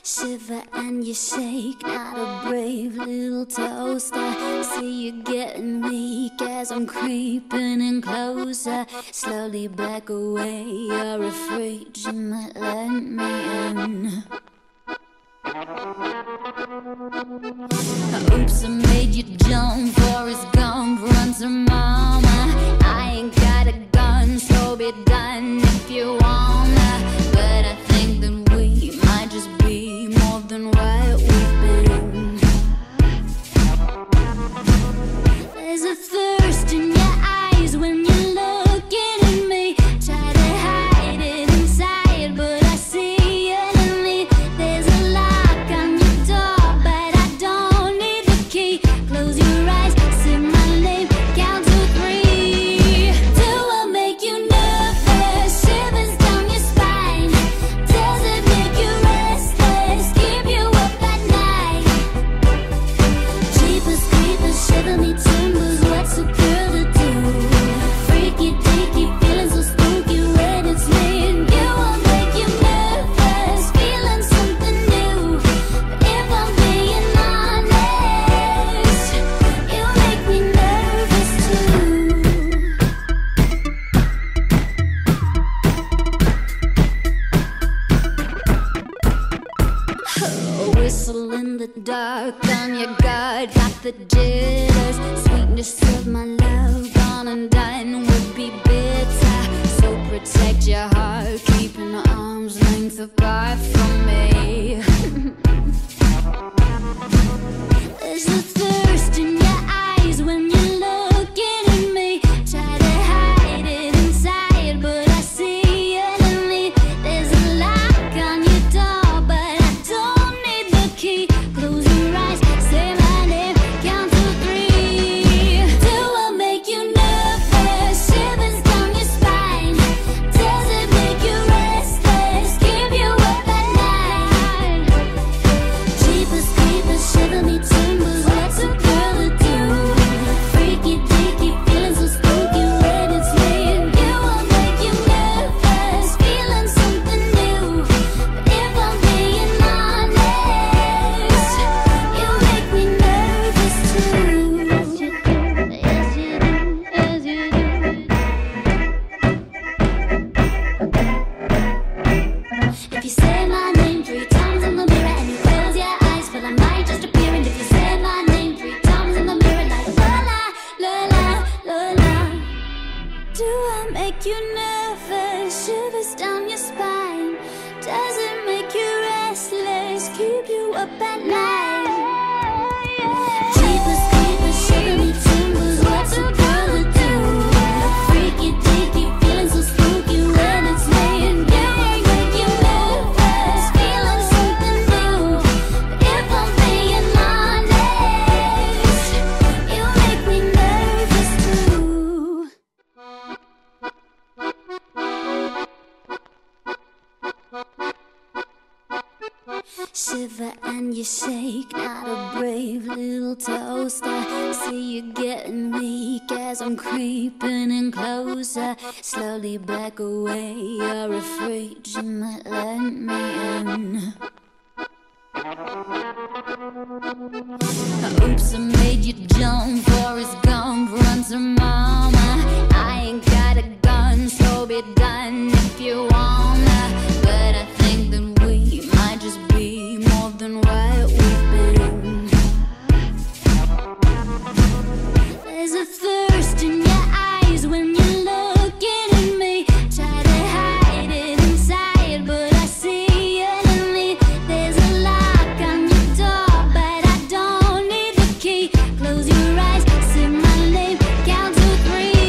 Shiver and you shake, not a brave little toaster. See you getting weak as I'm creeping in closer. Slowly back away, you're afraid you might let me in. Oops, I made you jump, Forrest Gump, run to mama. I ain't got a gun, so be done if you wanna. But I think that we might just be more than what we've been. There's a thirst in your eyes when you're looking at me. Try to hide it inside, but I see it in me. There's a lock on your door, but I don't need the key. Close your eyes, say my name, count to 3. Do I make you nervous? Shivers down your spine. Does it make you restless? Keep you up at night. Jeepers creepers, shiver me timbers. What's a girl to do? Freaky deaky, feeling so spooky when it's me and you. I'll make you nervous, feeling something new. But if I'm being honest, you make me nervous too. Whistle in the dark, on your guard, got the jitters. Sweetness of my love, gone and done would be bitter. So protect your heart, keeping arm's length apart from me. There's a thirst in your eyes when you're looking at me. Try to hide it inside, but I see it in me. There's a lock on your door, but I don't need the key. Close your eyes, say my name, count to 3. Do I make you nervous? Shivers down your spine. Does it make you restless? Keep you up at night. Jeepers creepers, shiver me timbers. What's a girl to do? Freaky deaky, feeling so spooky when it's me and you. I'll make you nervous, feeling something new. But if I'm being honest, you make me nervous too. Yes you do, yes you do, yes you do. If you say my name 3 times in the mirror and you close your eyes, well I might just appear. And if you say my name 3 times in the mirror like la la, la la, la la. Do I make you nervous? Shivers down your spine. Does it make you restless? Keep you up at night. Jeepers creepers, shiver me timbers. What's a girl to do? Freaky deaky, feeling so spooky when it's me and you. I make you nervous, feeling something new. But if I'm being honest, you make me nervous too. Shiver and you shake, not a brave little toaster. See you getting weak as I'm creeping in closer. Slowly back away, you're afraid you might let me in. Oops, I made you jump, Forrest Gump, run to mama. I ain't got a gun, so be done if you wanna. But I think that we might just be more than what we've been. There's a thirst in your eyes when you're looking at me. Try to hide it inside, but I see it in me. There's a lock on your door, but I don't need the key. Close your eyes, say my name, count to 3.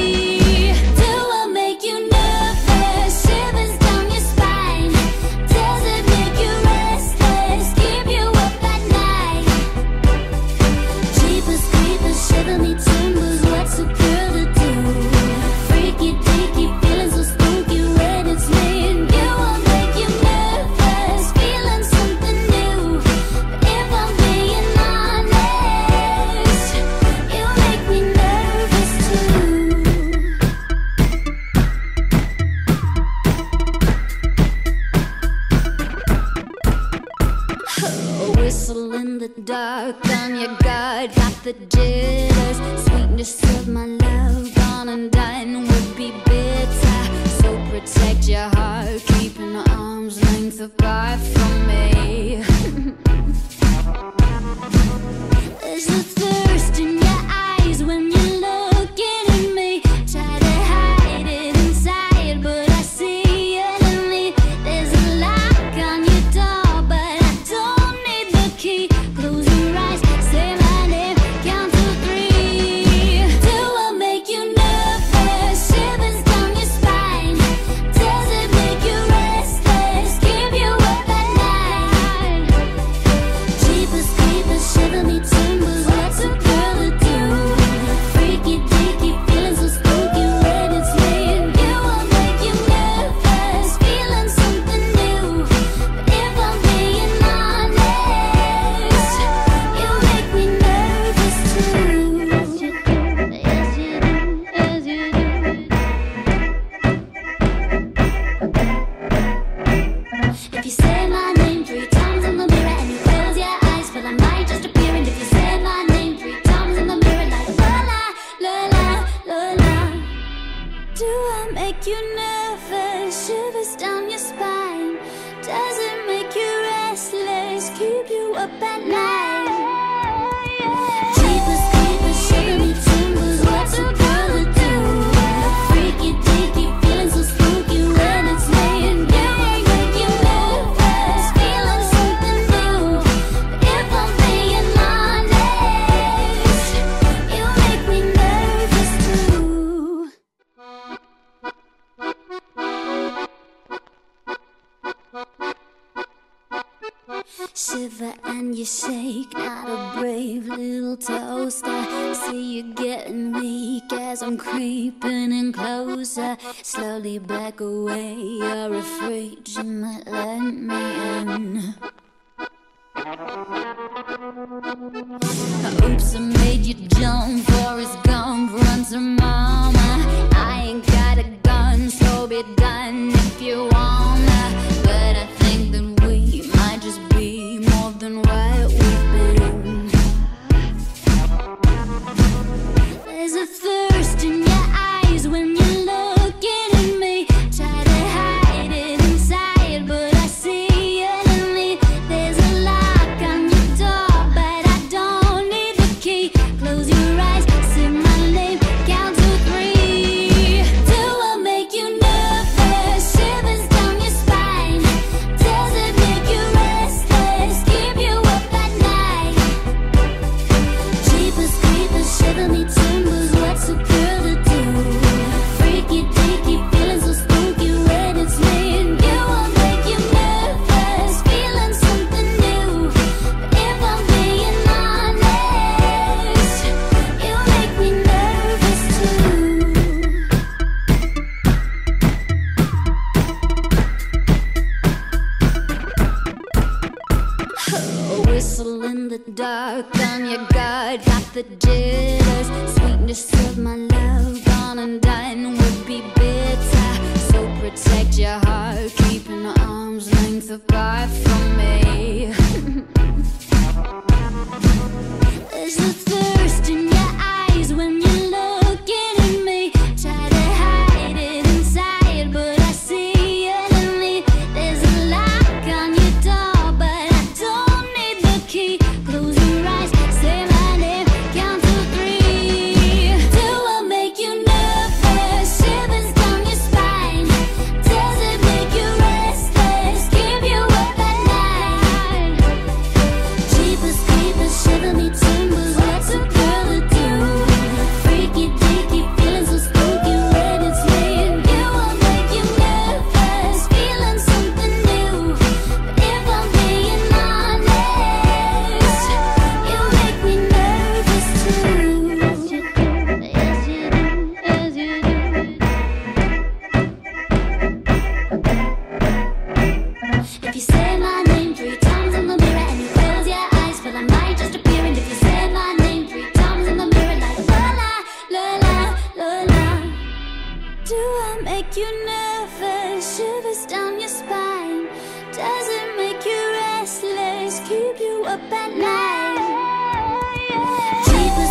the jitters. Sweetness of my love gone undone would be bitter. So protect your heart, keep an arm's length apart from me. There's a thirst in your eyes when you're looking at me. Try to hide it inside, but I see it in me. There's a lock on your door, but I don't need the key. Close your eyes, say my name, count to 3. Do I make you nervous? Shivers down your spine. Does it make you restless? Keep you up at night. Jeepers creepers, shiver me timbers. What's a girl to do? Freaky deaky, feeling so spooky when it's me and you. I'll make you nervous, feeling something new. But if I'm being honest, you make me nervous too. Yes you do, yes you do, yes you do. If you say my name 3 times in the mirror and you close your eyes, well I might just appear. And if you say my name 3 times in the mirror like la la, la la, la la, do I make you nervous? Shivers down your spine. Does it make you restless? Keep you up at night. Jeepers creepers, shiver me timbers. What's a girl to do? Freaky deaky, feeling so spooky when it's me and you. I make you nervous, feeling something new. But if I'm being honest, you make me nervous too. Shiver and you shake, not a brave little toaster. See you getting weak as I'm creeping in closer. Slowly back away, you're afraid you might let me in. Oops, I made you jump. Forrest Gump, run to mama. I ain't got a gun, so be done if you wanna. But I think that we might just be more than what we've been. There's a thirst in your eyes when you're looking at me. Try to hide it inside, but I see it in me. There's a lock on your door, but I don't need the key. Close your eyes, say my name, count to 3. Do I make you nervous? Shivers down your spine. Does it make you restless? Keep you up at night. Jeepers creepers, shiver me timbers. What's a girl to do? Freaky deaky, feeling so spooky when it's me and you. I'll make you nervous, feeling something new. But if I'm being honest, you make me nervous too. Whistle in the dark on your guard, got the jitters. Sweetness of my love gone undone would be bitter. So protect your heart, keep an arm's length apart from me. There's a thirst in your eyes when you're looking at me. Try to hide it inside, but I see it in me. There's a lock on your door, but I don't need the key. Close your eyes, say my name, count to 3. Do I make you nervous? Shivers down your spine. Does it make you restless? Keep you up at night. Jeepers creepers, shiver me timbers. What's a girl to do? Freaky deaky, feeling so spooky when it's me and you. I'll make you nervous, feeling something new. But if I'm being honest, you make me nervous too. Yes you do, yes you do, yes you do. If you say my name 3 times in the mirror and you close your eyes, well I might just appear. And if you say my name 3 times in the mirror like la la, la la, la la, do I make you nervous? Shivers down your spine. Does it make you restless? Keep you up at night. Jeepers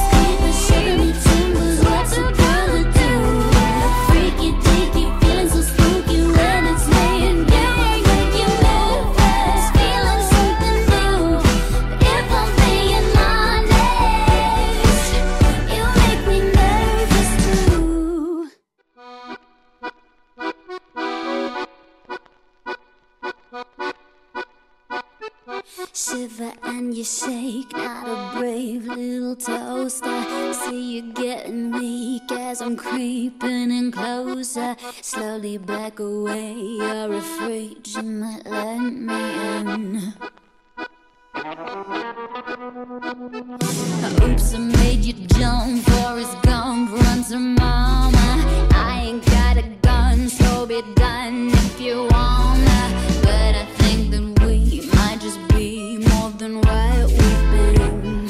Shiver and you shake, not a brave little toaster. See you getting weak as I'm creeping in closer. Slowly back away, you're afraid you might let me in. Oops, I made you jump, Forrest Gump, run to mama. I ain't got a gun, so be done if you wanna. But I think that we might just be more than what we've been.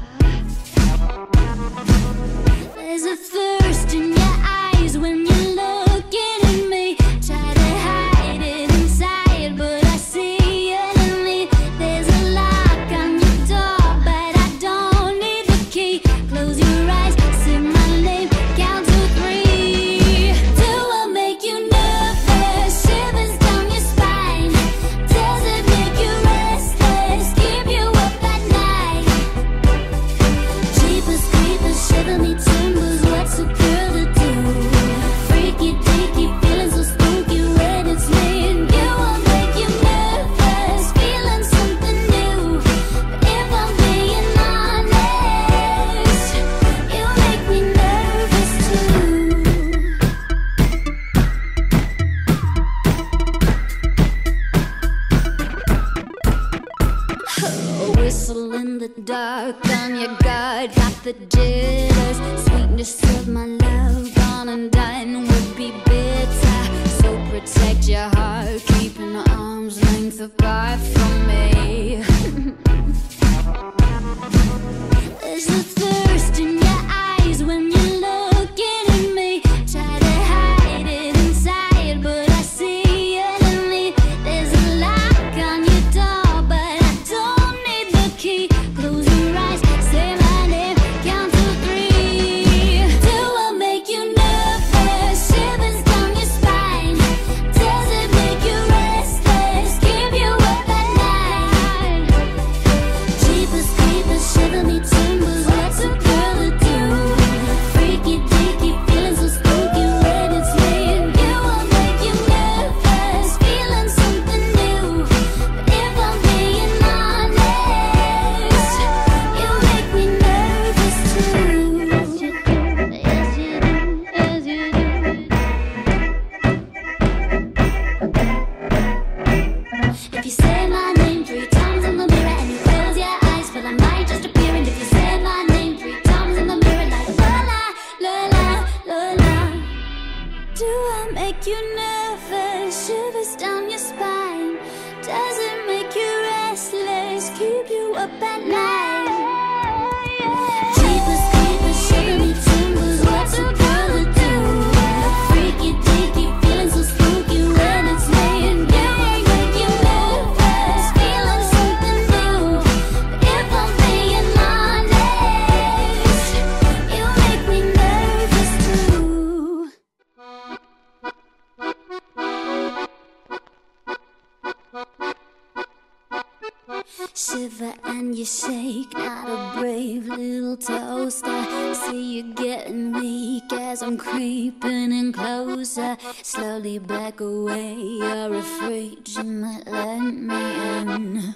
There's a thirst in your eyes when you're looking at me. Try to hide it inside, but I see it in me. There's a lock on your door, but I don't need the key. Close your eyes, say my name, count to 3. Do I make you nervous? Shivers down your spine. Does it make you restless? Keep you up at night. Jeepers creepers, shiver me timbers. What's a girl to do? Freaky deaky, feeling so spooky when it's me and you. I'll make you nervous, feeling something new. But if I'm being honest, you make me nervous too. Oh, whistle in the dark on your guard, got the jitters. Sweetness of my love, gone undone would be bitter. So protect your heart, keeping arm's length apart from me. There's a thirst in your eyes when you're looking at me. Try to hide it inside, but I see it in me. There's a lock on your door, but I don't need the key. Close your eyes, say my name, count to 3. Do I make you nervous? Shivers down your spine. Does it make you restless? Keep you up at night. Jeepers creepers, shiver me timbers. What's a girl to do? Freaky deaky, feeling so spooky when it's me and you. I'll make you nervous, feeling something new. But if I'm being honest, you make me nervous too. Yes you do, yes you do, yes you do. If you say my name 3 times in the mirror and you close your eyes, well I might just appear. And if you say my name 3 times in the mirror like la la, la la, la la. Do I make you nervous? Shivers down your spine. Does it make you restless? Keep you up at night. Jeepers creepers, shiver me timbers. What's a girl to do? Freaky deaky, feeling so spooky when it's me and you. I make you nervous, feeling something new. But if I'm being honest, you make me nervous too. Shiver and you shake, not a brave little toaster. See you getting weak as I'm creeping in closer. Slowly back away, you're afraid you might let me in.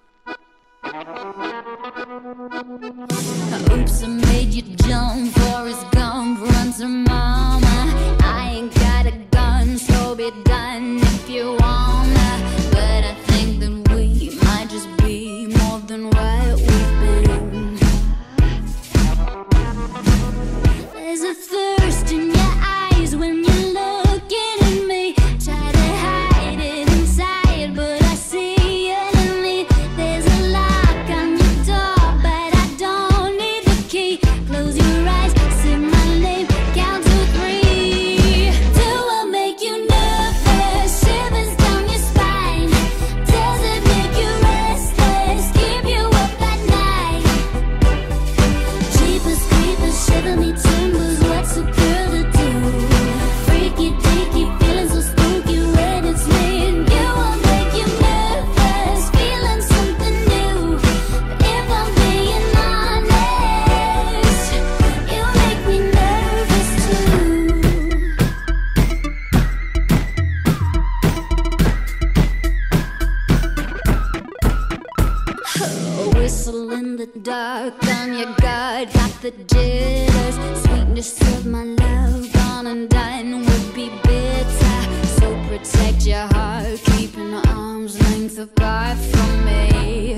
Oops, I made you jump, Forrest Gump, run to mama. I ain't got a gun, so be done if you wanna. But I think that we might just be more than what we've been. There's a thirst in your eyes when you're looking at me. Try to hide it inside, but I see it in me. There's a lock on your door, but I don't need the key. Close your eyes, say my name, count to 3. the jitters. Sweetness of my love gone undone would be bitter. So protect your heart, keep an arm's length apart from me.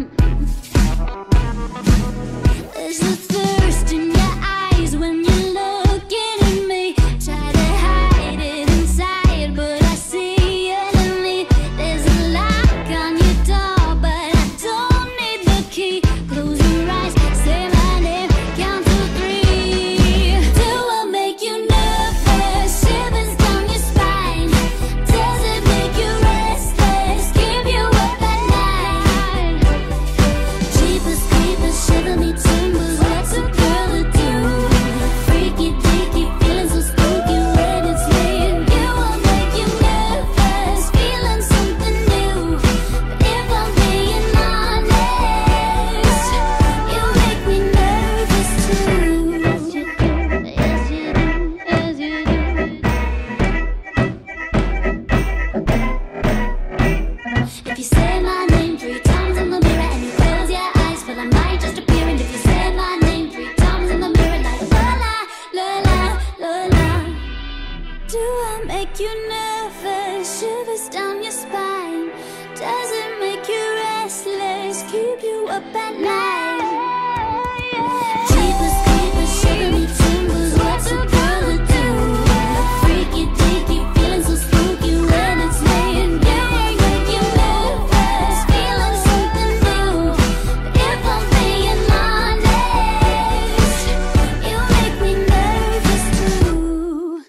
There's a thirst in your eyes when you're looking at me. Try to hide it inside, but I see it in me. There's a lock on your door, but I don't need the key. Close your eyes, say my name, count to 3. Do I make you nervous? Shivers down your spine. Does it make you restless? Keep you up at night. Jeepers creepers, shiver me timbers. What's a girl to do? Freaky deaky, feeling so spooky when it's me and you. I'll make you nervous, feeling something new. But if I'm being honest, you make me nervous too. Yes you do, yes you do, yes you do. If you say my name 3 times in the mirror and you close your eyes, well I might just appear. And if you say my name 3 times in the mirror like la la, la la, la la, do I make you nervous? Shivers down your spine. Does it make you restless? Keep you up at night. Jeepers creepers, shiver me timbers. What's a girl to do? Freaky deaky, feeling so spooky when it's me and you. I make you nervous, feeling something new. But if I'm being honest, you make me nervous too.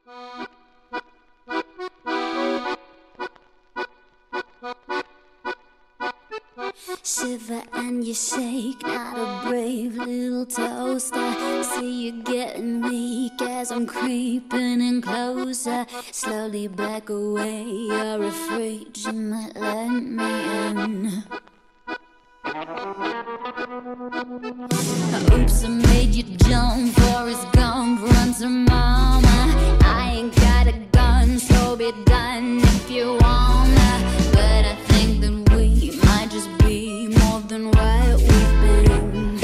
Shiver and you shake, not a brave little toaster. See you getting weak as I'm creeping in closer. Slowly back away, you're afraid you might let me in. Oops, I made you jump. Forrest Gump, run to mama. I ain't got a gun, so be done if you wanna. But I think that we might just be more than what we've been.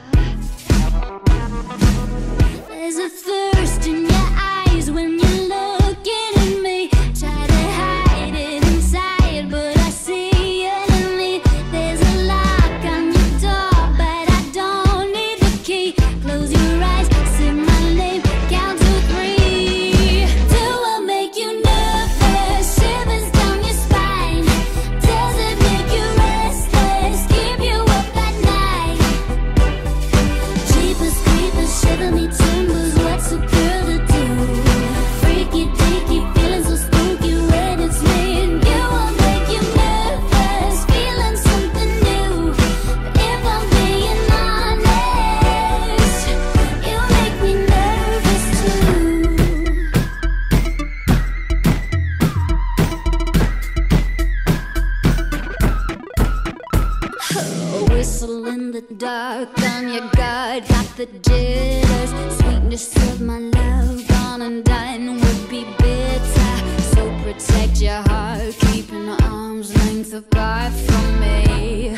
There's a thirst in your eyes when you're looking at me. Try to hide it inside, but I see it in me. There's a lock on your door, but I don't need the key. Close your eyes, say my name, count to 3. Do I make you nervous? Shivers down your spine. Does it make you restless? Keep you up at night. Jeepers creepers, shiver me timbers. What's a girl to do? Freaky deaky, feeling so spooky when it's me and you. I'll make you nervous, feeling something new. But if I'm being honest, you make me nervous too. Whistle in the dark on your guard, got the jitters. Sweetness of my love gone undone would be bitter. So protect your heart, keep an arm's length apart from me.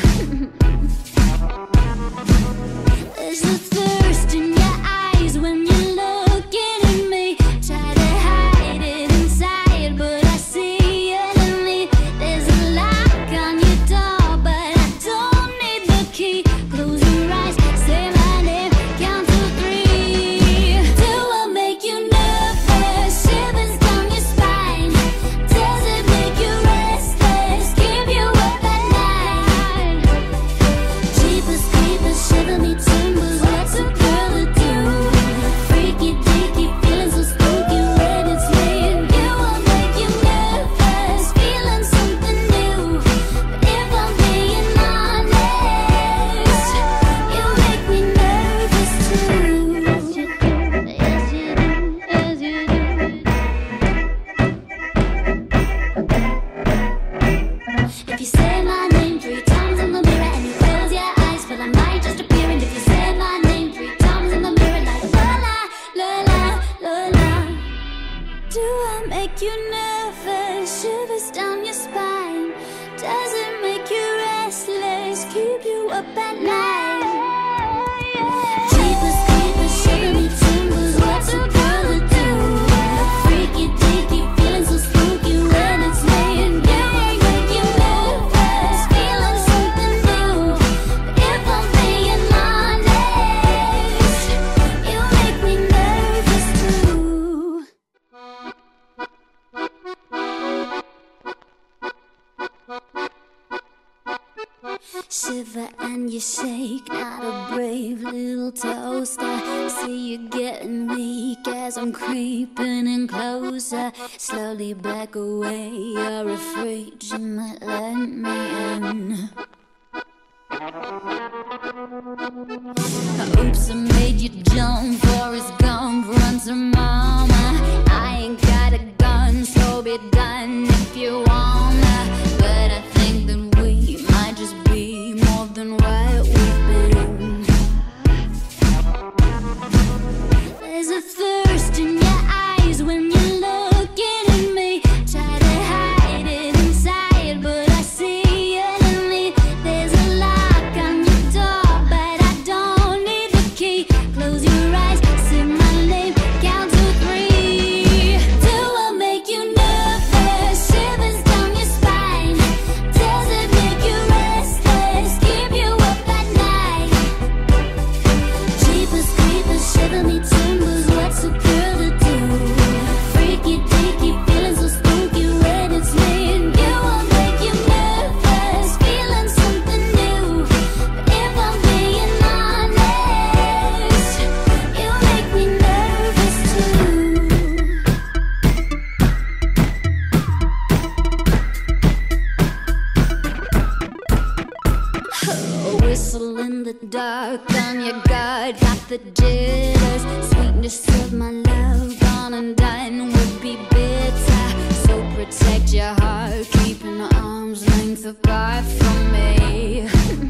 There's a thirst in your eyes when you're looking at me. Try to hide it inside, but I see it in me. There's a lock on your door, but I don't need the key. Close your eyes, say my name, count to 3. Do I make you nervous? Shivers down your spine. Does it make you restless? Keep you up at night. Jeepers creepers, shiver me timbers. What's a girl to do? Freaky deaky, feeling so spooky when it's me and you. I'll make you nervous, feeling something new. But if I'm being honest, you make me nervous too. Yes you do, yes you do, yes you do. If you say my name 3 times in the mirror and you close your eyes, well I might just appear. And if you say my name 3 times in the mirror like la la, la la, la la, do I make you nervous? Shivers down your spine. Does it make you restless? Keep you up at night. Jeepers Shiver and you shake, not a brave little toaster. See you getting weak as I'm creeping in closer. Slowly back away, you're afraid you might let me in. Oops, I made you jump, Forrest Gump, run to mama. I ain't got a gun, so be done if you wanna. But I think that we might just be more than what we've been. There's a thirst in your eyes when you're looking at me. Try to hide it inside, but I see it in me. There's a lock on your door, but I don't need the key. Close your eyes, say my name, count to 3. Do I make you nervous? Shivers down your spine. Does it make you restless? Keep you up at night. Jeepers creepers, shiver me timbers. What's a girl to do? Freaky deaky, feeling so spooky when it's me and you. I'll make you nervous, feeling something new. But if I'm being honest, you make me nervous too. Whistle in the dark on your guard, got the jitters. Sweetness of my love, gone undone would be bitter. So protect your heart, keeping arm's length apart from me.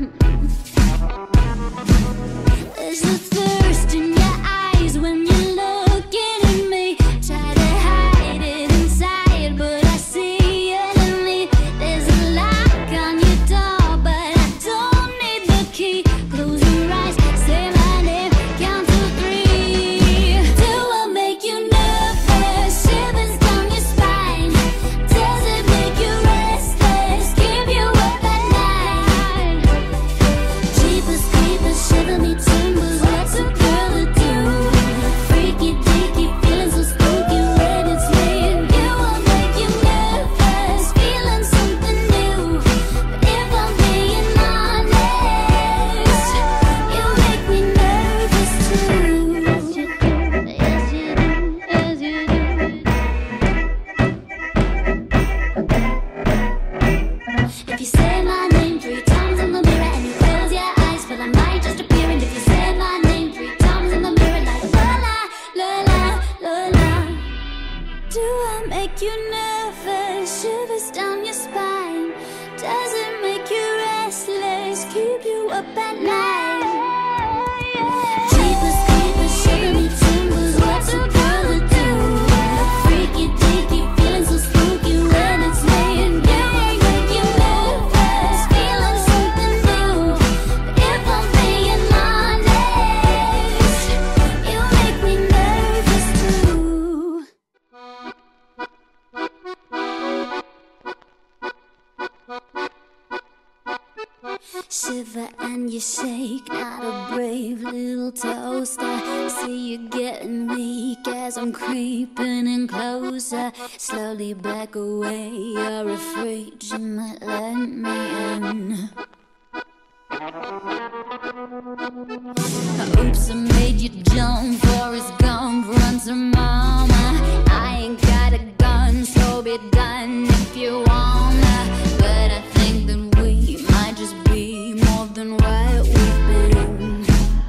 There's a thirst in your eyes when you're looking at me. Try to hide it inside, but I see it in me. There's a lock on your door, but I don't need the key. Close your eyes, say my name, count to 3. Do I make you nervous? Shivers down your spine. Does it make you restless? Keep you up at night. Jeepers creepers, shiver me timbers. What's a girl to do? Freaky deaky, feeling so spooky when it's me and you. I'll make you nervous, feeling something new. But if I'm being honest, you make me nervous too. Yes you do, yes you do, yes you do. If you say my name 3 times in the mirror and you close your eyes, well I might just appear. And if you say my name 3 times in the mirror like la la, la la, la la. Do I make you nervous? Shivers down your spine. Does it make you restless? Keep you up at night. Jeepers creepers, shiver me timbers. What's a girl to do? Freaky deaky, feeling so spooky when it's me and you. I make you nervous, feeling something new. But if I'm being honest, you make me nervous too. Shiver and you shake, not a brave little toaster. See you getting weak as I'm creeping in closer. Slowly back away, you're afraid you might let me in. Oops, I made you jump, Forrest Gump, run to mama. I ain't got a gun, so be done if you wanna. But I think that we might just be more than what we've been.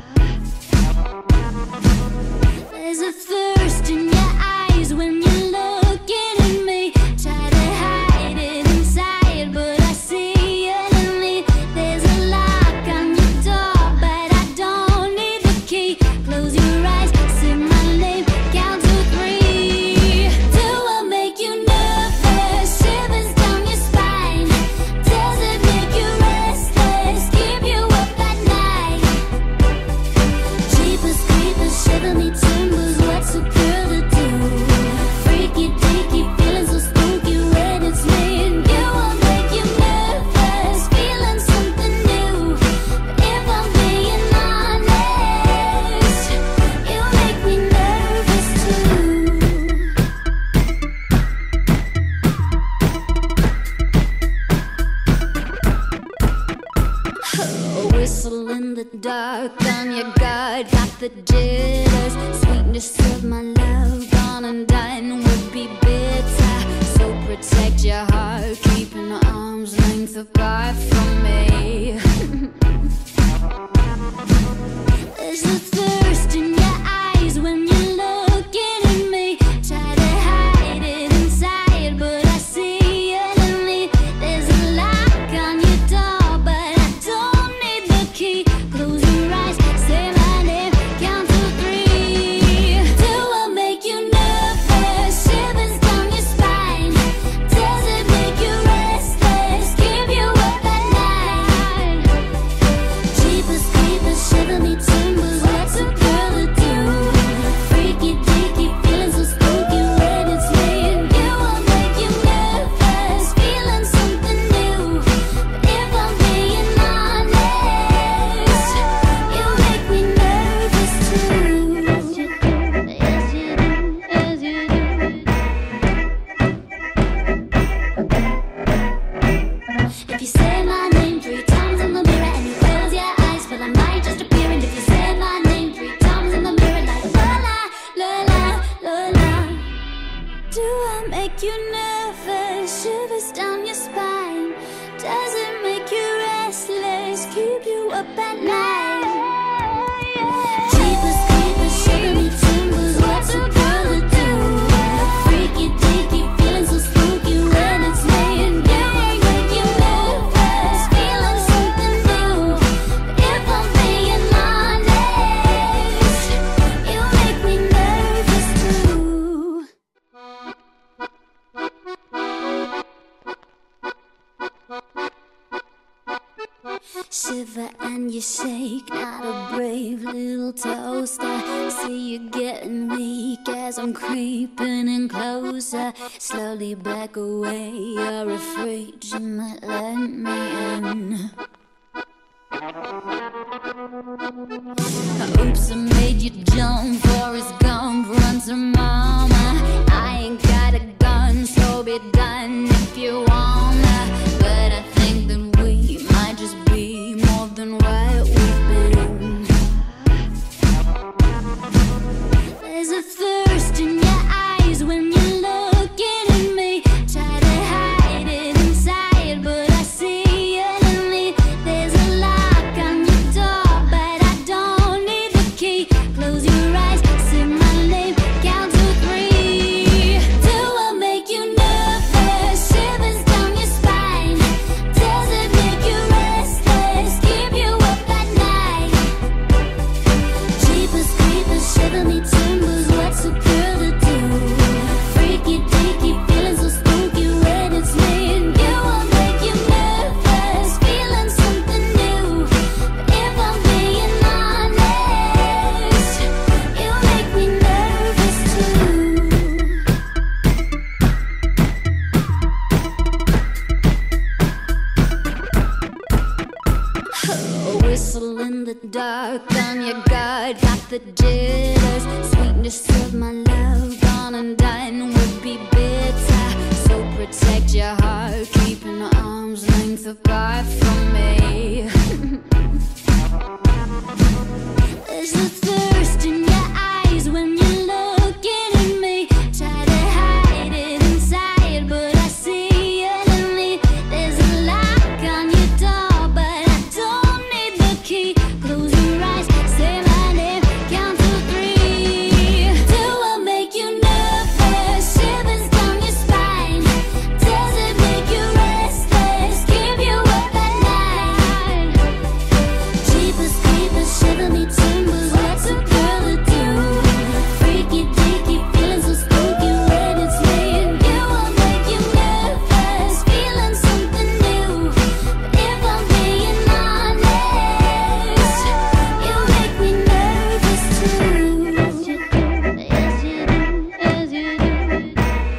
There's a thirst in your eyes when you're looking at me. Try to hide it inside, but I see it in me. There's a lock on your door, but I don't need the key. Close your eyes, say my name, count to 3. Do dark on your guard, got the jitters. Sweetness of my love, gone undone would be bitter. So protect your heart, keeping arm's length apart from me. There's a thirst in your eyes when you're looking at me. Try to hide it inside, but I see it in me. There's a lock on your door, but I don't need the key. Close your eyes, say my name, count to 3. Do I make you nervous? Shivers down your spine. Does it make you restless? Keep you up at night. Jeepers creepers, shiver me timbers. What's a girl to do? Freaky deaky, feeling so spooky when it's me and you. I'll make you nervous, feeling something new. But if I'm being honest, you make me nervous too. Yes you do, yes you do, yes you do. If you say my name 3 times in the mirror and you close your eyes, well I might just appear. And if you say my name 3 times in the mirror like la la, la la, la la, do I make you nervous? Shivers down your spine. Does it make you restless? Keep you up at night. Jeepers creepers, shiver me timbers. What's a girl to do? Freaky deaky, feeling so spooky when it's me and you. I make you nervous, feeling something new. But if I'm being honest, you make me nervous too. Shiver and you shake, not a brave little toaster. See you getting weak as I'm creeping in closer. Slowly back away, you're afraid you might let me in. Oops, I made you jump. Forrest Gump, run to mama. I ain't got a gun, so be done if you wanna. But I think that we might just be more than what we've been. There's a thirst in your eyes when you're looking at me. Try to hide it inside, but I see it in me. There's a lock on your door, but I don't need the key. Close your eyes, say my name, count to 3. Do I make you nervous? Shivers down your spine. Does it make you restless? Keep you up at night. Jeepers creepers, shiver me timbers. What's a girl to do? Freaky deaky, feeling so spooky when it's me and you. I'll make you nervous, feeling something new. But if I'm being honest, you make me nervous too. Whistle in the dark on your guard, got the jitters. Sweetness of my love, gone undone would be bitter. So protect your heart, keeping arm's length apart from me. There's a thirst in your eyes when you're looking at me. Try to hide it inside, but I see it in me. There's a lock on your door, but I don't need the key. Close your eyes, say my name, count to 3. Do I make you nervous? Shivers down your spine. Does it make you restless? Keep you up at night. Jeepers creepers, shiver me timbers. What's a girl to do? Freaky deaky, feeling so spooky when it's me and you. I'll make you nervous, feeling something new. But if I'm being honest, you make me nervous too. Yes you do, yes you do, yes you do.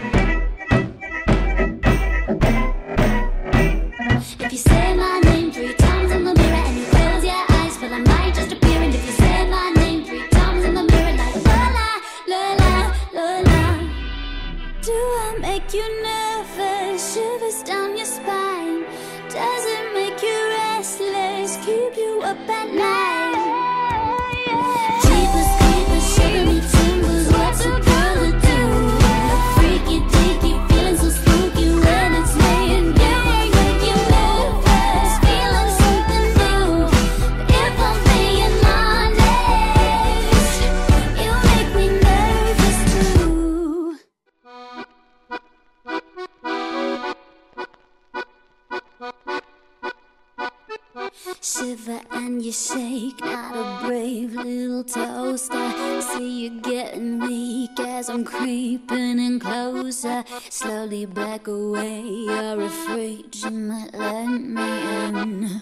If you say my name 3 times in the mirror and you close your eyes, well I might just appear. And if you say my name 3 times in the mirror like la la, la la, la la, do I make you nervous? Shivers down your spine. Does it make you restless? Keep you up at night. Shiver and you shake, not a brave little toaster. See you getting weak as I'm creeping in closer. Slowly back away, you're afraid you might let me in.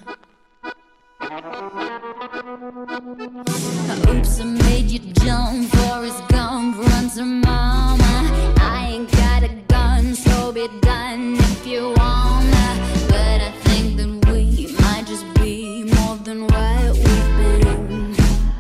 Oops, I made you jump, Forrest Gump, run to mama. I ain't got a gun, so be done if you wanna. But I think that we might just be more than what we've been.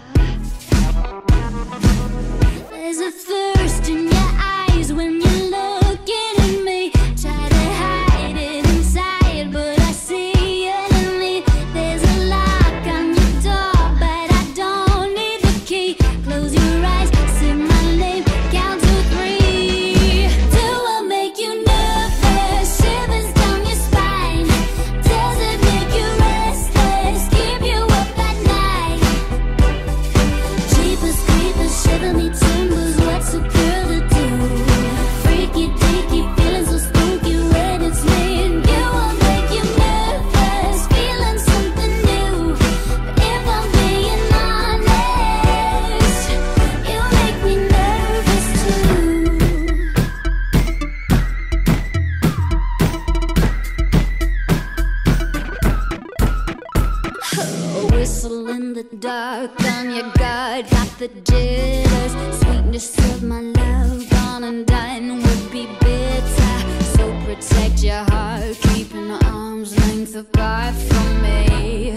There's a thirst in your eyes when you're looking at me. Try to hide it inside, but I see it in me. There's a lock on your door, but I don't need the key. Close your eyes, say my name, count to 3. Do I make you nervous? Shivers down your spine. Does it make you restless? Keep you up at night. Jeepers creepers, shiver me timbers. What's a girl to do? Freaky deaky, feeling so spooky when it's me and you. I'll make you nervous, feeling something new. But if I'm being honest, you make me nervous too. Whistle in the dark on your guard, got the jitters. Sweetness of my love, gone and done would be bitter. So protect your heart, keeping arm's length apart from me.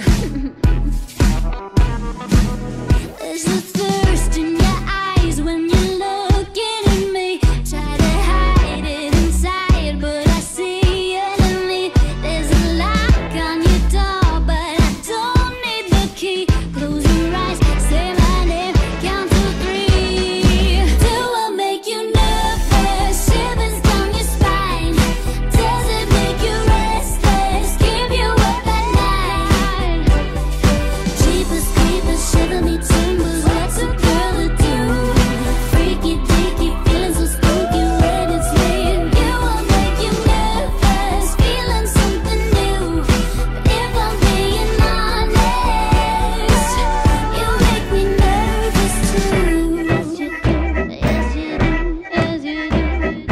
There's a thirst in your eyes when you're looking at me. Try to hide it inside, but I see it in me. There's a lock on your door, but I don't need the key. Close your eyes, say my name, count to 3. Do I make you nervous? Shivers down your spine. Does it make you restless? Keep you up at night. Jeepers creepers, shiver me timbers. What's a girl to do? Freaky deaky, feeling so spooky when it's me and you. I'll make you nervous, feeling something new. But if I'm being honest, you make me nervous too. Yes you do, yes you do, yes you do.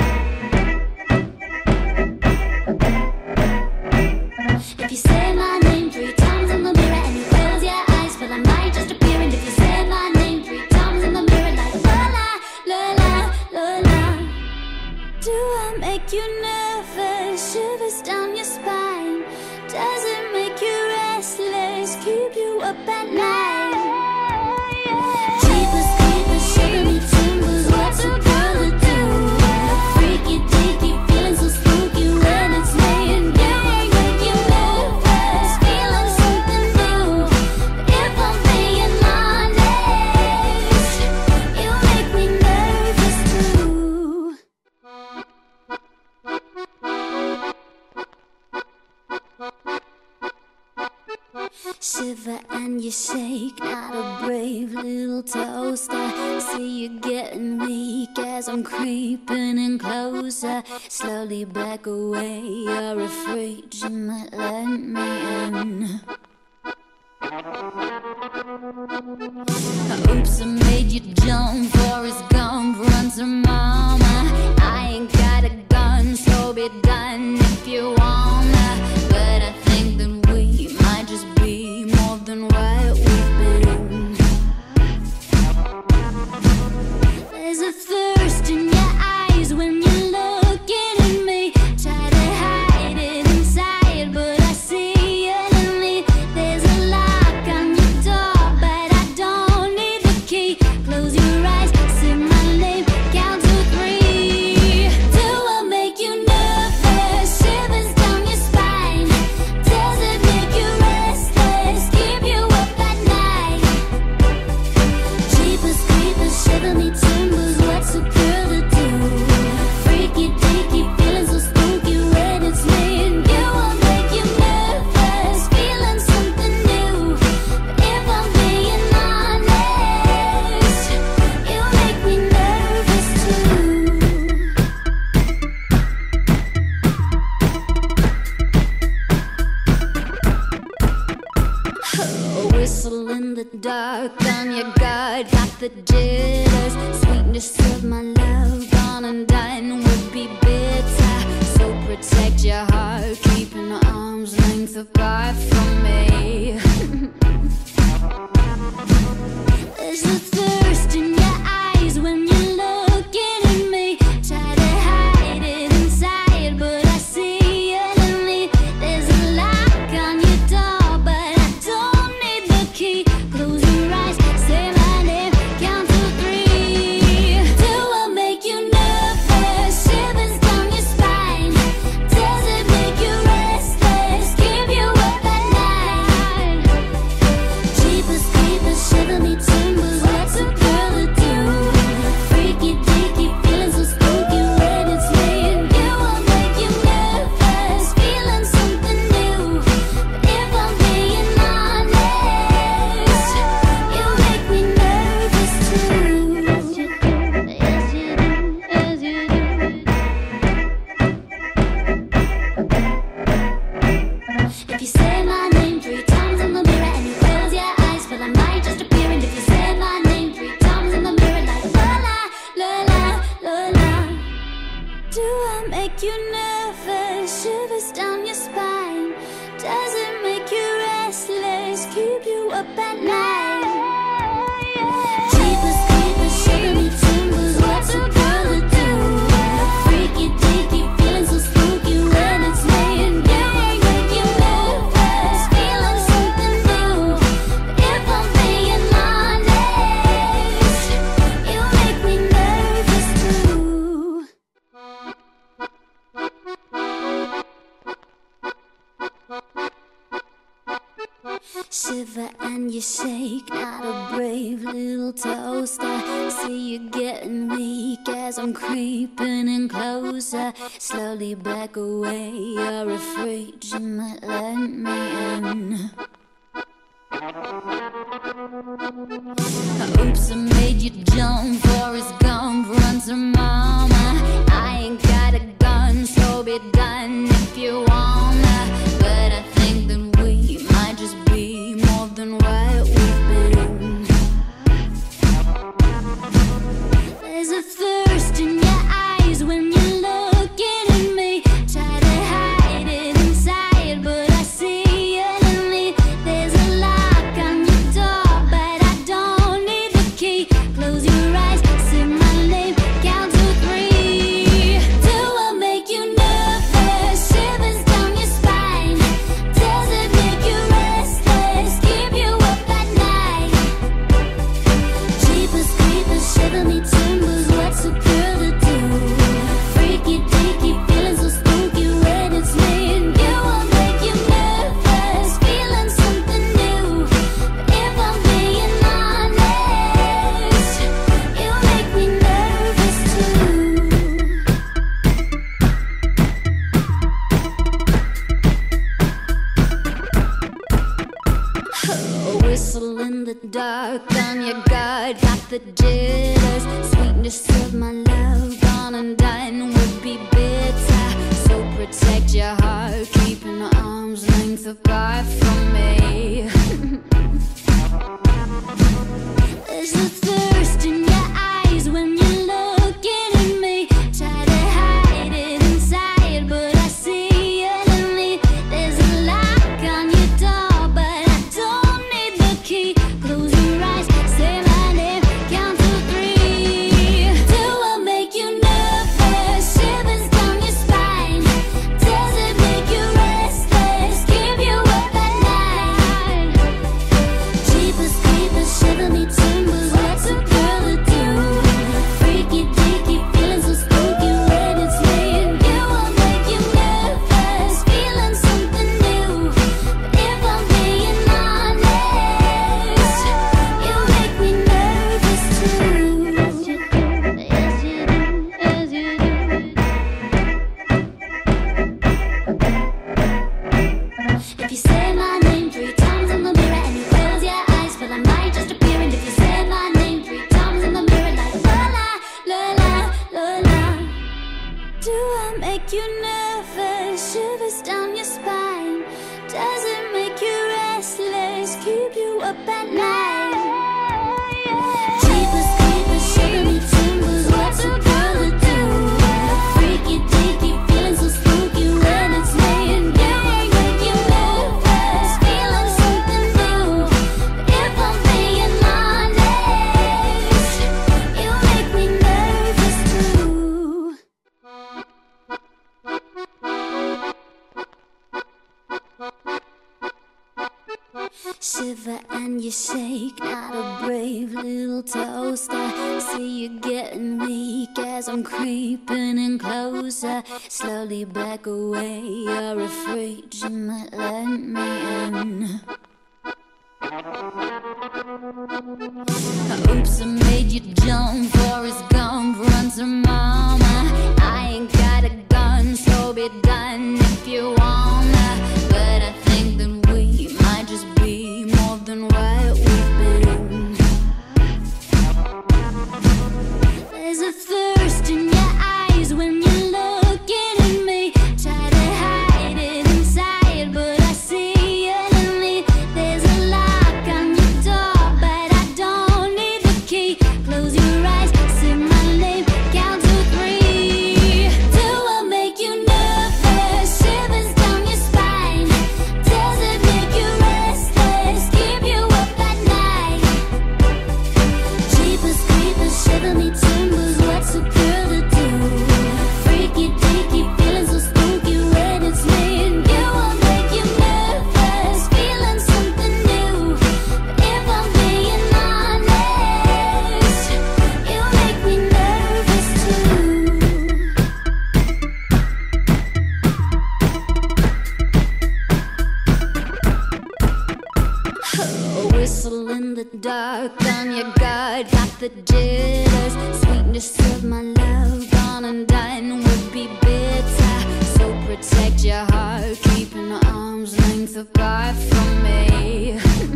If you say my name 3 times in the mirror and you close your eyes, well I might just appear. And if you say my name 3 times in the mirror like la la, la la, la la. Do I make you nervous? Shivers down your spine. Does it make you restless? Keep you up at night. Jeepers creepers, shiver me timbers. What's a girl to do? Freaky deaky, feeling so spooky when it's me and you. I make you nervous, feeling something new. But if I'm being honest, you make me nervous too. Shiver and you shake, not a brave little toaster. See you getting weak as I'm creeping in closer. Slowly back away, you're afraid you might let me in. Oops, I made you jump, Forrest Gump, run to mama. I ain't got a gun, so be done if you wanna. But I think that we might just be more than what we've been. There's a thirst in your eyes when you're looking at me. Try to hide it inside, but I see it in me. There's a lock on your door, but I don't need the key. Close your eyes, say my name, count to 3. the jitters. Sweetness of my love gone undone would be bitter. So protect your heart, keep an arm's length apart from me. There's a thirst in your eyes when you're looking at me. Try to hide it inside, but I see it in me. There's a lock on your door, but I don't need the key. Close your eyes, say my name, count to 3. Do I make you nervous? Shivers down your spine. Does it make you restless? Keep you up at night. Jeepers creepers, shiver me timbers. What's a girl to do? Freaky deaky, feeling so spooky when it's me and you. I'll make you nervous, feeling something new. But if I'm being honest, you make me nervous too. Yes you do, yes you do, yes you do. If you say my name 3 times in the mirror and you close your eyes, well I might just appear. And if you say my name 3 times in the mirror like la la, la la, la la, do I make you nervous? Shivers down your spine. Does it make you restless? Keep you up at night. Jeepers creepers, shiver me timbers. What's a girl to do? Freaky deaky, feeling so spooky when it's me and you. I make you nervous, feeling something new. But if I'm being honest, you make me nervous too. Shiver and you shake, not a brave little toaster. See you getting weak as I'm creeping in closer. Slowly back away, you're afraid you might let me in. Oops, I made you jump. Forrest Gump, run to mama. I ain't got a gun, so be done if you wanna. But I think that we might just be more than what we've been. There's a thirst in your eyes when you're looking at me. Try to hide it inside, but I see it in me. There's a lock on your door, but I don't need the key. Close your eyes, say my name, count to 3. Do I make you nervous? Shivers down your spine. Does it make you restless? Keep you up at night. Jeepers creepers, shiver me timbers. What's a girl to do? Freaky deaky, feeling so spooky when it's me and you. I'll make you nervous, feeling something new. But if I'm being honest, you make me nervous too. Whistle in the dark on your guard, got the jitters. Sweetness of my love gone undone would be bitter. So protect your heart, keep an arm's length apart from me. There's a thirst in your eyes when you're looking at me. Try to hide it inside, but I see it in me. There's a lock on your door, but I don't need the key. Close your eyes, say my name, count to 3. Do I make you nervous? Shivers down your spine. Does it make you restless? Keep you up at night. Jeepers creepers, shiver me timbers. What's a girl to do? Freaky deaky, feeling so spooky when it's me and you. I'll make you nervous, feeling something new. But if I'm being honest, you make me nervous too. Yes you do, yes you do, yes you do. If you say my name 3 times in the mirror and you close your eyes, well I might just appear. And if you say my name 3 times in the mirror like la la, la la, la la, do I make you nervous? Shivers down your spine. Does it make you restless? Keep you up at night. Jeepers Shiver and you shake, not a brave little toaster. See you getting weak as I'm creeping in closer. Slowly back away, you're afraid you might let me in. Oops, I made you jump, Forrest Gump, run to mama. I ain't got a gun, so be done if you wanna. But I think that we might just be more than what we've been. There's a thirst in your eyes when you're looking at me. Try to hide it inside, but I see it in me. There's a lock on your door, but I don't need the key. Close your eyes, say my name, count to 3. Do I make you nervous? Shivers down your spine. Does it make you restless? Keep you up at night. Jeepers creepers, shiver me timbers. What's a girl to do? Freaky deaky, feeling so spooky when it's me and you. I'll make you nervous, feeling something new. But if I'm being honest, you make me nervous too. Whistle in the dark on your guard, got the jitters. Sweetness of my love, gone and done would be bitter. So protect your heart, keeping arm's length apart from me.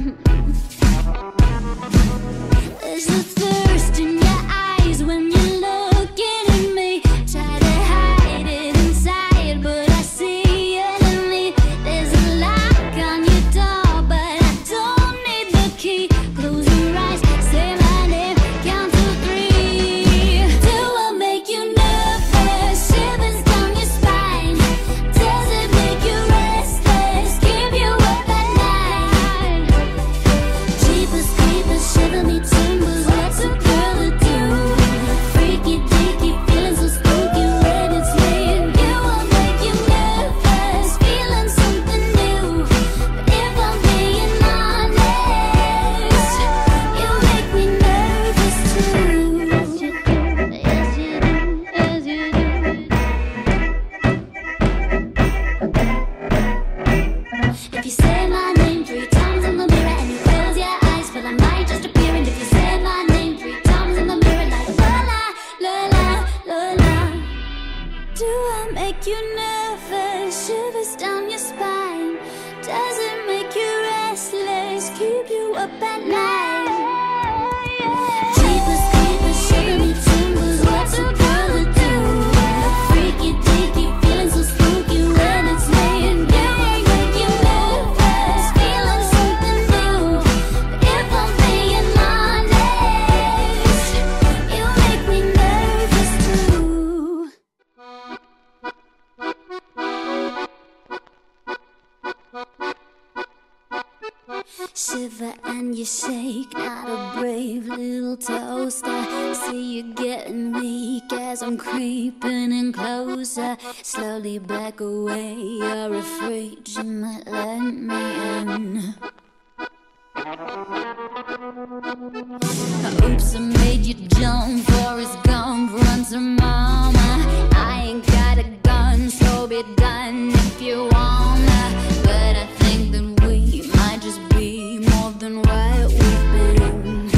There's a thirst in your eyes when you're looking at me. Try to hide it inside, but I see it in me. There's a lock on your door, but I don't need the key. Close your eyes, say my name, count to 3. Do I make you nervous? Shivers down your spine. Does it make you restless? Keep you up at night. Jeepers creepers, shiver me timbers. What's a girl to do? Freaky deaky, feeling so spooky when it's me and you. I'll make you nervous, feeling something new. But if I'm being honest, you make me nervous too. Yes you do, yes you do, yes you do. If you say my name 3 times in the mirror and you close your eyes, well I might just appear. And if you say my name 3 times in the mirror like la la, la la, la la. Do I make you nervous? Shivers down your spine. Does it make you restless? Keep you up at night. Jeepers creepers, shiver me timbers. What's a girl to do? Freaky deaky, feeling so spooky when it's me and you. I make you nervous, feeling something new. But if I'm being honest, you make me nervous too. Shiver and you shake, not a brave little toaster. See you getting weak as I'm creeping in closer. Slowly back away, you're afraid you might let me in. Oops, I made you jump, Forrest Gump, run to mama. I ain't got a gun, so be done if you wanna. But I think that we might just be more than what we've been.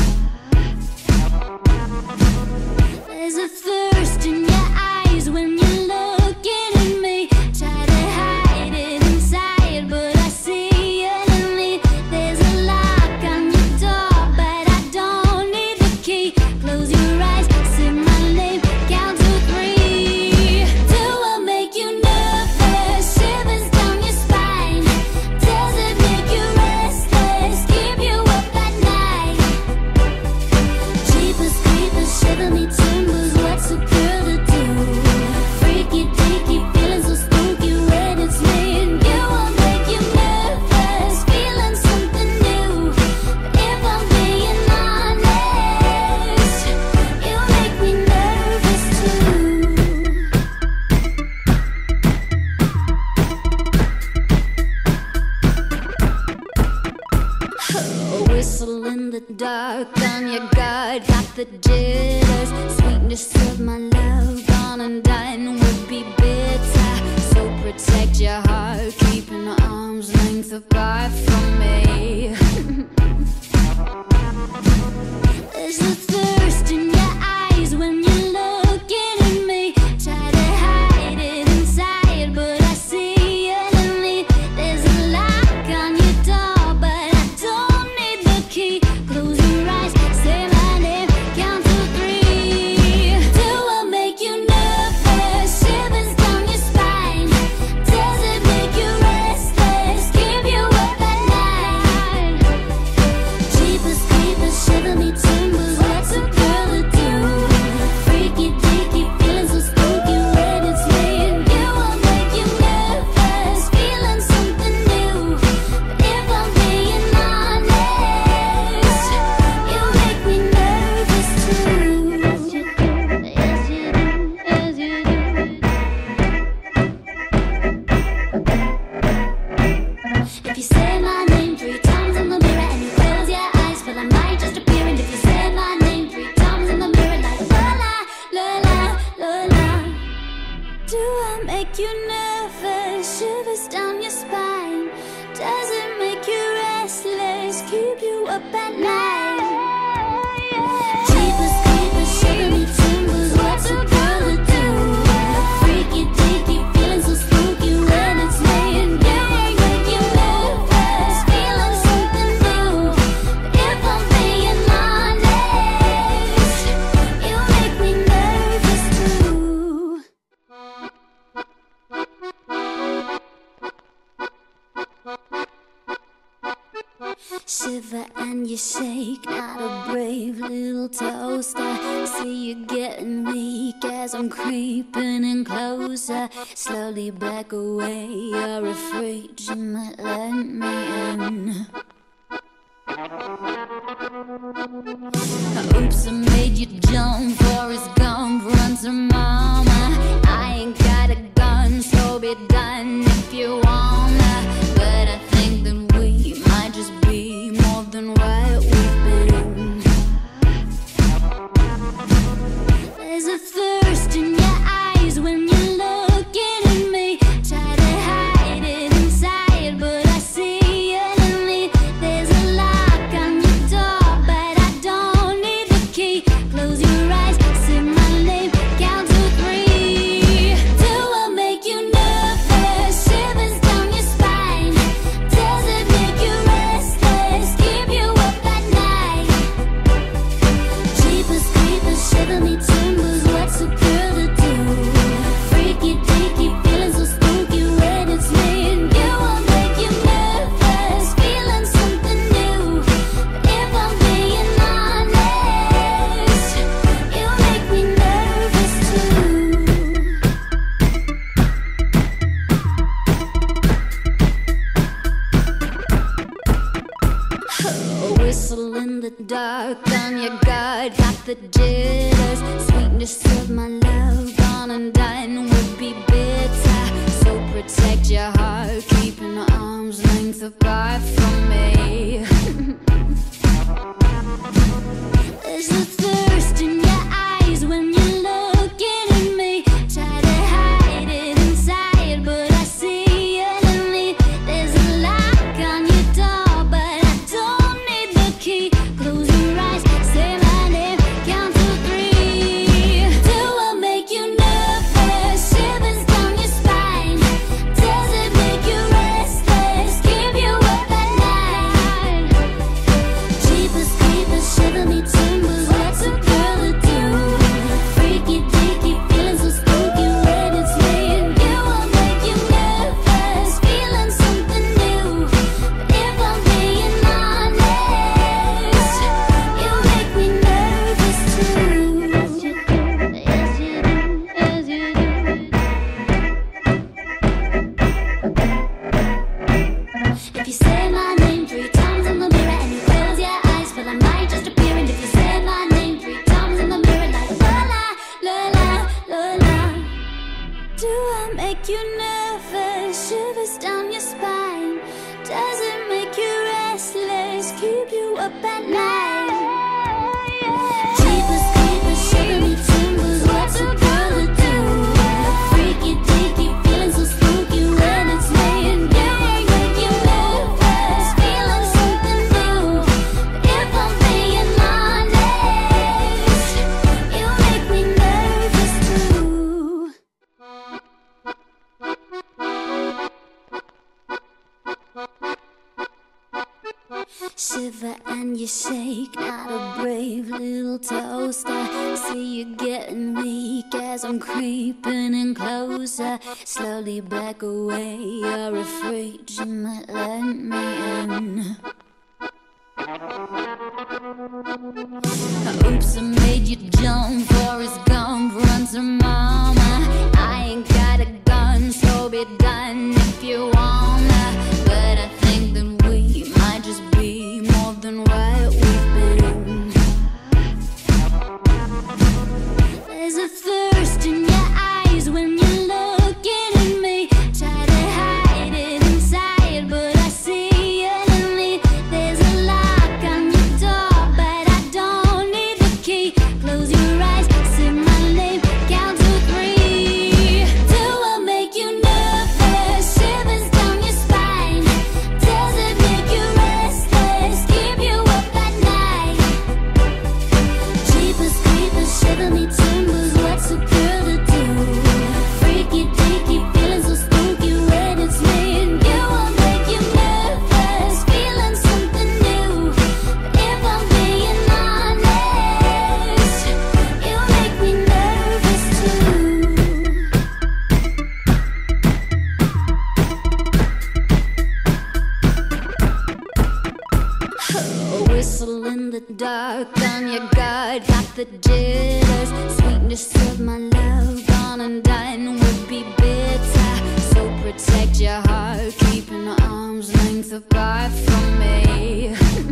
There's a thirst in your eyes when you're looking at me. Try to hide it inside, but I see it in me. There's a lock on your door, but I don't need the key. Close your eyes, say my name, count to 3. the jitters. Sweetness of my love gone undone would be bitter. So protect your heart, keep an arm's length apart from me. There's a thirst in your eyes when you're looking at me. Try to hide it inside, but I see it in me. There's a lock on your door, but I don't need the key. Close your eyes, say my name, count to 3. Do I make you nervous? Shivers down your spine. Does it make you restless? Keep you up at night. Jeepers creepers, shiver me timbers. What's a girl to do? Freaky deaky, feeling so spooky when it's me and you. I'll make you nervous, feeling something new. But if I'm being honest, you make me nervous too. Yes you do, yes you do, yes you do. If you say my name 3 times in the mirror and you close your eyes, well I might just appear. And if you say my name 3 times in the mirror like la la, la la, la la, do I make you nervous? Shivers down your spine. Does it make you restless? Keep you up at night. Jeepers creepers, shiver me timbers. What's a girl to do? Freaky deaky, feeling so spooky when it's me and you. I make you nervous, feeling something new. But if I'm being honest, you make me nervous too. Shiver and you shake, not a brave little toaster. See you getting weak as I'm creeping in closer. Slowly back away, you're afraid you might let me in. Oops, I made you jump. Forrest Gump, run to mama. I ain't got a gun, so be done if you wanna. But I think that we might just be more than what we've been. There's a thirst in your eyes when you're looking at me. Try to hide it inside, but I see it in me. There's a lock on your door, but I don't need the key. Close your eyes, say my name, count to 3. Do I make you nervous? Shivers down your spine. Does it make you restless? Keep you up at night. Jeepers creepers, shiver me timbers. What's a girl to do? Freaky deaky, feeling so spooky when it's me and you. I'll make you nervous, feeling something new. But if I'm being honest, you make me nervous too. Whistle in the dark on your guard, got the jitters. Sweetness of my love gone undone would be bitter. So protect your heart, keep an arm's length apart from me. There's a thirst in your eyes when you're looking at me. Try to hide it inside, but I see it in me. There's a lock on your door, but I don't need the key. Close your eyes, say my name, count to 3. Do I make you nervous? Shivers down your spine. Does it make you restless? Keep you up at night. Jeepers creepers, shiver me timbers. What's a girl to do? Freaky deaky, feeling so spooky when it's me and you. I'll make you nervous, feeling something new. But if I'm being honest, you make me nervous too. Yes you do, yes you do, yes you do. If you say my name 3 times in the mirror and you close your eyes, well I might just appear. And if you say my name 3 times in the mirror like la la, la la, la la, do I make you nervous? Shivers down your spine. Does it make you restless? Keep you up at night. Jeepers Shiver and you shake, not a brave little toaster. See you getting weak as I'm creeping in closer. Slowly back away, you're afraid you might let me in. Oops, I made you jump, Forrest Gump, run to mama. I ain't got a gun, so be done if you wanna. But I think that we might just be more than what we've been. There's a thirst in your eyes when you're looking at me. Try to hide it inside, but I see it in me. There's a lock on your door, but I don't need the key. Close your eyes, say my name, count to 3. Do I make you nervous? Shivers down your spine. Does it make you restless? Keep you up at night. Jeepers creepers, shiver me timbers. What's a girl to do? Freaky deaky, feeling so spooky when it's me and you. I'll make you nervous, feeling something new. But if I'm being honest, you make me nervous too. Whistle in the dark on your guard, got the jitters. Sweetness of my love, gone and done would be bitter. So protect your heart, keeping arm's length apart from me.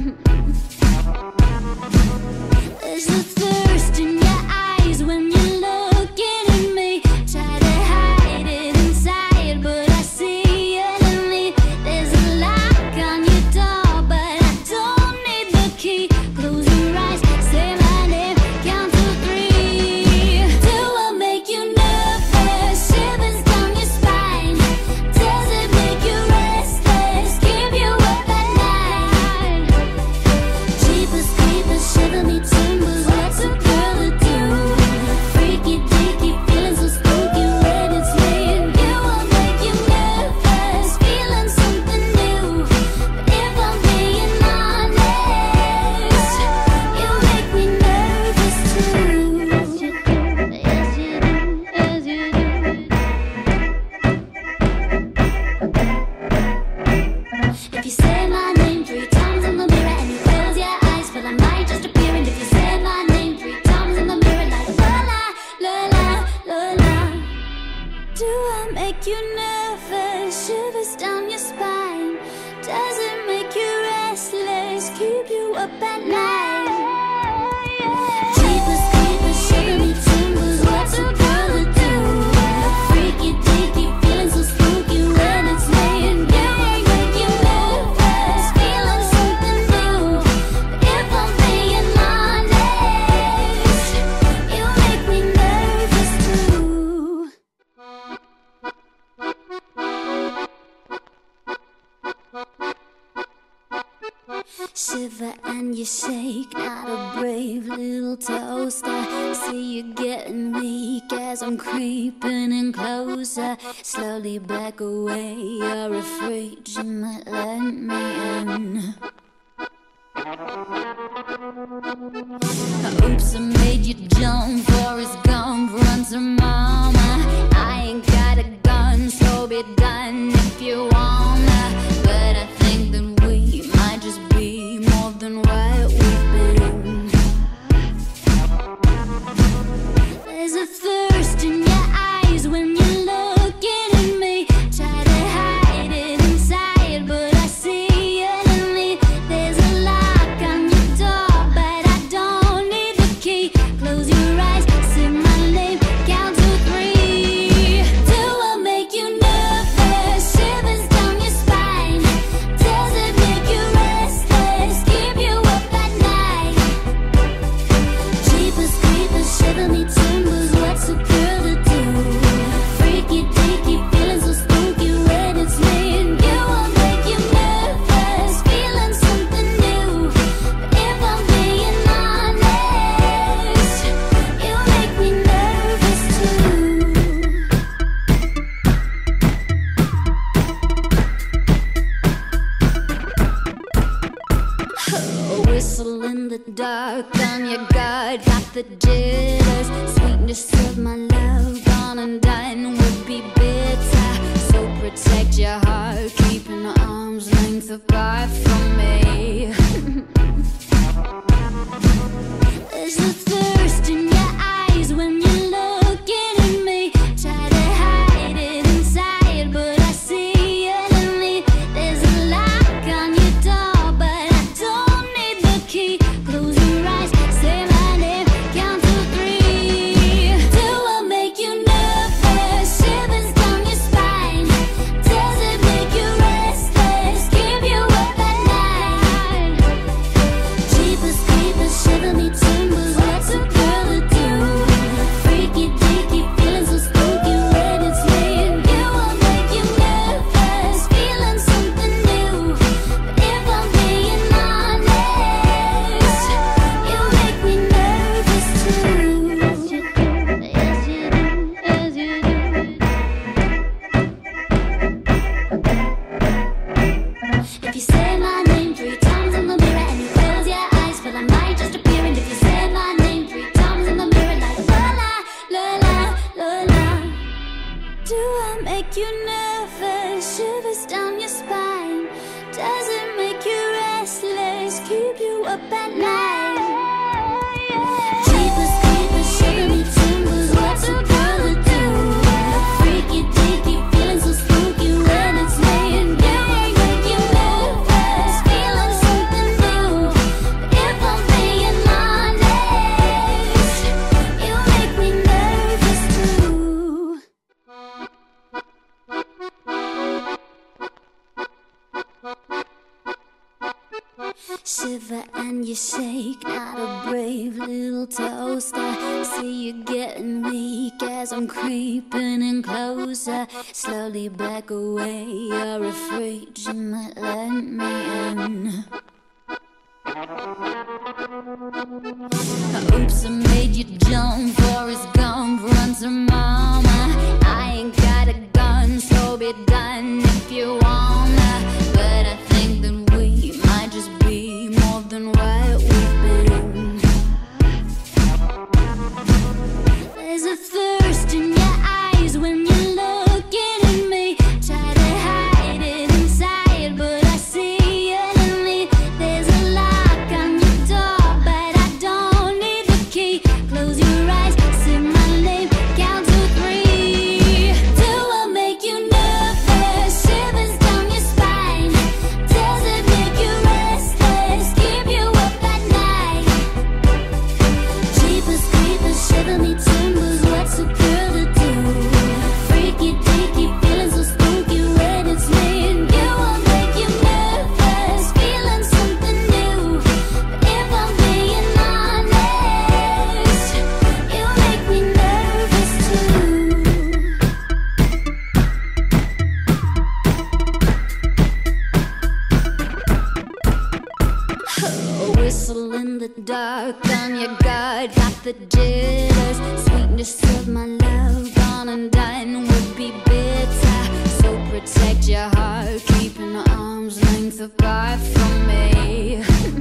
There's a thirst in your eyes when you're looking at me. Try to hide it inside, but I see it in me. There's a lock on your door, but I don't need the key. Close your eyes, say my name, count to 3. Do I make you nervous? Shivers down your spine. Does it make you restless? Keep you up at night. Jeepers creepers, shiver me timbers. What's a girl to do? Freaky deaky, feeling so spooky when it's me and you. I'll make you nervous, feeling something new. But if I'm being honest, you make me nervous too. Yes you do, yes you do, yes you do. If you say my name 3 times in the mirror and you close your eyes, well I might just appear. And if you say my name 3 times in the mirror like la la, la la, la la. Do I make you nervous? Shivers down your spine. Does it make you restless? Keep you up at night. Jeepers creepers, shiver me timbers. What's a girl to do? Freaky deaky, feeling so spooky when it's me and you. I make you nervous, feeling something new. But if I'm being honest, you make me nervous too. Shiver and you shake, not a brave little toaster. See you getting weak as I'm creeping in closer. Slowly back away, you're afraid you might let me in. Oops, I made you jump, Forrest Gump, run to mama. I ain't got a gun, so be done if you wanna. But I think that we might just be more than what we've been. There's a thirst in your eyes when you're looking at me. Try to hide it inside, but I see it in me. There's a lock on your door, but I don't need the key. Close your eyes, say my name, count to 3. dark on your guard, got the jitters. Sweetness of my love, gone undone would be bitter. So protect your heart, keeping arm's length apart from me. There's a thirst in your eyes when you're looking at me. Try to hide it inside, but I see it in me. There's a lock on your door, but I don't need the key. Close your eyes, say my name, count to 3. Do I make you nervous? Shivers down your spine. Does it make you restless? Keep you up at night. Jeepers creepers, shiver me timbers. What's a girl to do? Freaky deaky, feeling so spooky when it's me and you. I'll make you nervous, feeling something new. But if I'm being honest, you make me nervous too. Yes you do, yes you do, yes you do. If you say my name 3 times in the mirror and you close your eyes, well I might just appear. And if you say my name 3 times in the mirror like la la, la la, la la, do I make you nervous? Shivers down your spine. Does it make you restless? Keep you up at night. Jeepers creepers, shiver me timbers. What's a girl to do? Freaky deaky, feeling so spooky when it's me and you. I make you nervous, feeling something new. But if I'm being honest, you make me nervous too. Shiver and you shake, not a brave little toaster. See you getting weak as I'm creeping in closer. Slowly back away, you're afraid you might let me in. Oops, I made you jump. Forrest Gump, run to mama. I ain't got a gun, so be done if you wanna. But I think that we might just be more than what we've been. There's a thirst in your eyes when you're looking at me. Try to hide it inside, but I see it in me. There's a lock on your door, but I don't need the key. Close your eyes, say my name, count to 3. Do I make you nervous? Shivers down your spine. Does it make you restless? Keep you up at night. Jeepers creepers, shiver me timbers. What's a girl to do? Freaky deaky, feeling so spooky when it's me and you. I'll make you nervous, feeling something new. But if I'm being honest, you make me nervous too. Whistle in the dark on your guard, got the jitters. Sweetness of my love, gone undone would be bitter. So protect your heart, keeping arm's length apart from me.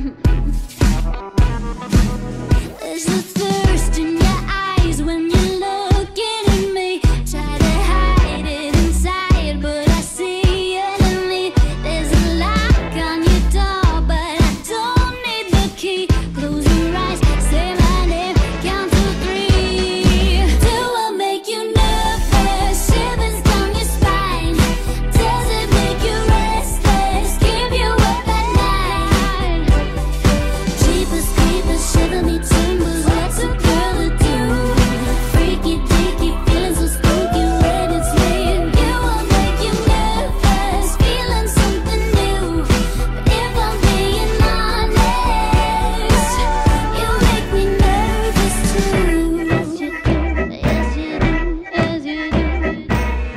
There's a thirst in your eyes when you're looking at me. Try to hide it inside, but I see it in me. There's a lock on your door, but I don't need the key. Close your eyes, say my name, count to 3. Do I make you nervous? Shivers down your spine. Does it make you restless? Keep you up at night. Jeepers creepers, shiver me timbers. What's a girl to do? Freaky deaky, feeling so spooky when it's me and you. I'll make you nervous, feeling something new. But if I'm being honest, you make me nervous too. Yes you do, yes you do, yes you do.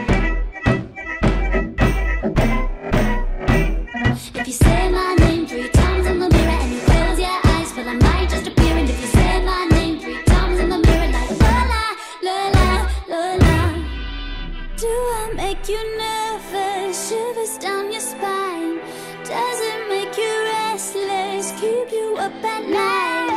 If you say my name 3 times in the mirror and you close your eyes, well I might just appear. And if you say my name 3 times in the mirror like la la, la la, la la, do I make you nervous? Shivers down your spine. Does it make you restless? Keep you up at night.